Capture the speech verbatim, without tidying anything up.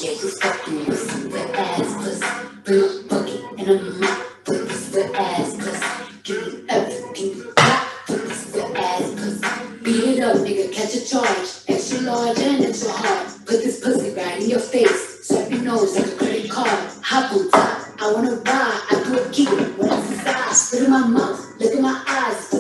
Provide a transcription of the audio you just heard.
Yeah, you fucking with some wet ass pussy. Bring a bucket and a mop. Put this wet ass pussy. Give me everything you got. Put this wet ass pussy. Beat it up, nigga, catch a charge. Extra large and extra hard. Put this pussy right in your face. Swipe your nose like a credit card. Hop on top, I wanna ride. I do a giggle when it's inside. Spit in my mouth, look in my eyes.